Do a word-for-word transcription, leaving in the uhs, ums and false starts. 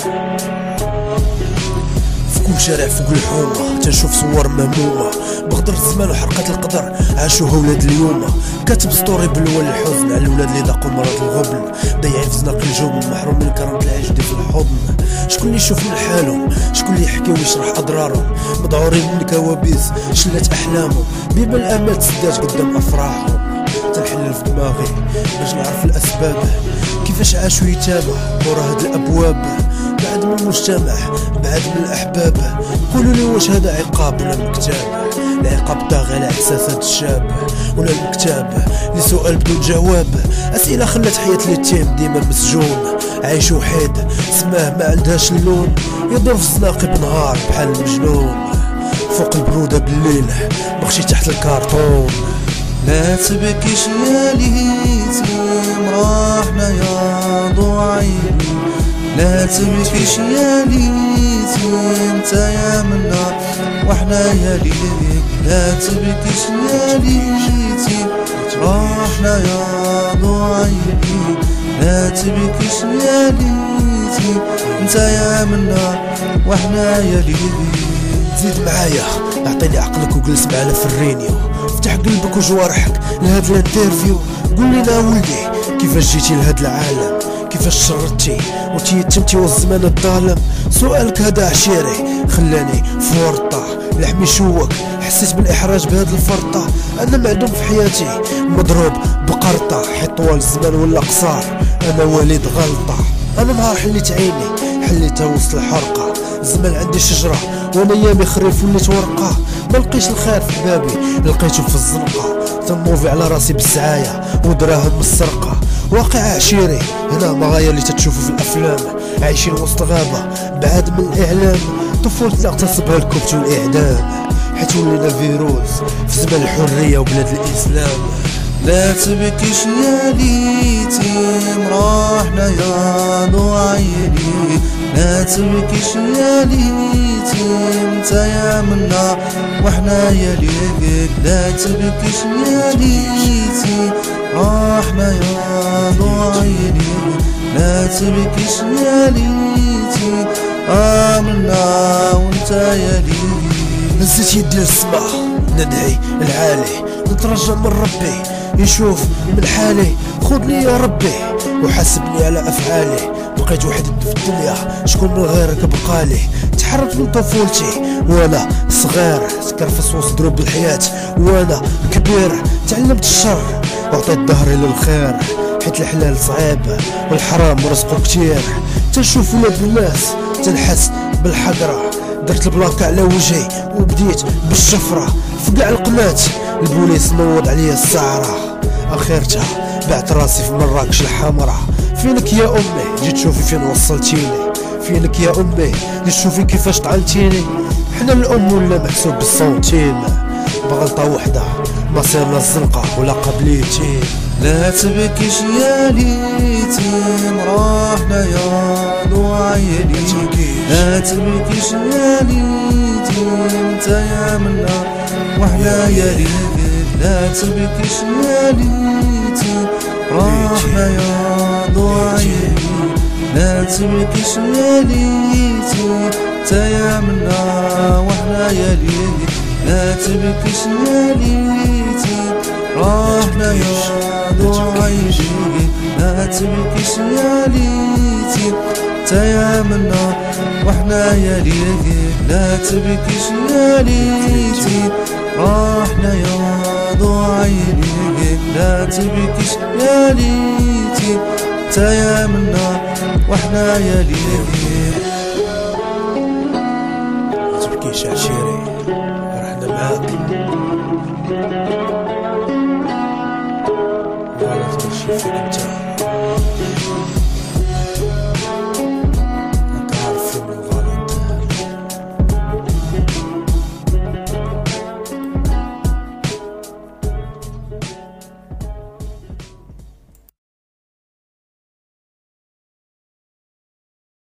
كل شارع فوق الحومة تنشوف صور مهمومة بغدر الزمان وحرقة القدر عاشوها ولاد اليوم. كاتب ستوري بالوان الحزن على الولاد اللي ذاقوا مرض الغبن، ضايعين في زناق الجبن، محروم من كرامة العيش دي في الحضن. شكون اللي يشوف من حالهم، شكون اللي يحكي ويشرح اضرارهم، مذعورين من الكوابيس شلات احلامهم، بيبان الامال تسدات قدام افراحهم. تنحلل في دماغي باش نعرف الاسباب، كيفاش عاشوا يتامى ورا هاد الابواب، بعد من المجتمع بعد من الاحباب. قولوا لي واش هذا عقاب ولا مكتاب؟ العقاب طاغي على احساسات الشاب، ولا المكتاب لسؤال بدون جواب؟ اسئله خلت حياه اليتيم ديما مسجون، عايش وحيد سماه ما عندهاش اللون، يدور في الزناقي بنهار بحال المجنون، فوق البروده بالليل مخشي تحت الكارطون. لا تبكيش يا ليتيم راحنا يا ضعيف، لا تبكيش يا ليتيم نتا يا منا وحنا يا ليك. لا تبكيش يا ليتيم راحنا يا ضعيف، لا تبكيش يا ليتيم نتا يا منا وحنا يا ليك. زيد معايا اعطيني عقلك وجلس معنا في الرينيو، افتح قلبك وجوارحك لهاد الانترفيو. قول لنا ولدي كيفاش جيتي لهاد العالم، كيفاش شردتي وتيتمتي والزمان الظالم. سؤالك هذا عشيري خلاني في ورطة لحمي شوك، حسيت بالاحراج بهاد الفرطة. انا معدوم في حياتي مضروب بقرطة، حيت طوال الزمان ولا قصار انا وليد غلطة. انا نهار حليت عيني حليتها وسط الحرقة، زمان عندي شجرة وانا ايامي خريف وليت ورقة. ملقيش الخير في بابي لقيته في الزنقة، تنوفي على راسي بالسعاية ودراهم من السرقة. واقع عشيري هنا مغايا اللي تتشوفوا في الافلام، عايشين وسط غابة بعاد من الاعلام. طفولتنا اغتصبها الكبت والاعدام، حيت ولينا فيروس في زمان الحرية وبلاد الاسلام. لا تبكيش يا ليتيم راحنا يا ضعيني، لا تبكيش يا ليتيم نتا يا منا وحنا يا ليك. لا تبكيش يا ليتيم راحنا يا ضعيني، لا تبكيش يا ليتيم آمنا وانتا يا ليك. نزلت يدي للسما ندعي العالي، نترجى من ربي يشوف من حالي. خذني يا ربي وحاسبني على افعالي، بقيت وحيد في الدنيا شكون من غيرك بقالي. تحركت من طفولتي وانا صغير، تكرفس وسط دروب الحياة وانا كبير. تعلمت الشر وعطيت ظهري للخير، حيت الحلال صعيب والحرام رزقه كتير. تنشوف ولاد الناس تنحس بالحقرة، درت البلاكة على وجهي وبديت بالشفرة. في قاع القناة البوليس نوض عليا السعرة، اخرتها بعت راسي في مراكش الحمرا. فينك يا امي جيت تشوفي فين وصلتيني، فينك يا امي جيت تشوفي كيفاش طعنتيني. حنا الام ولا محسوب بالسنتيم، بغلطة وحدة مصيرنا الزنقة ولا قبليتين. لا تبكيش يا ليتيم راحنا يا ضعيني، لا تبكيش يا ليتيم نتا يا منا وحنا يا ليك. لا تبكيش يا ليتيم راحنا يا ضعيني، لا تبكيش يا ليتيم نتا يا منا وحنا يا ليك. لا تبكيش يا ليتيم راحنا يا ضعيني، لا تبكيش يا ليتيم نتا يا منا وحنا يا ليك. لا تبكيش يا ليتيم راحنا يا ضعيني، لا تبكيش يا ليتيم نتا يا منا وحنا يا ليك. ما تبكيش عشيري رحنا معاك، ولا تمشي فيك انت.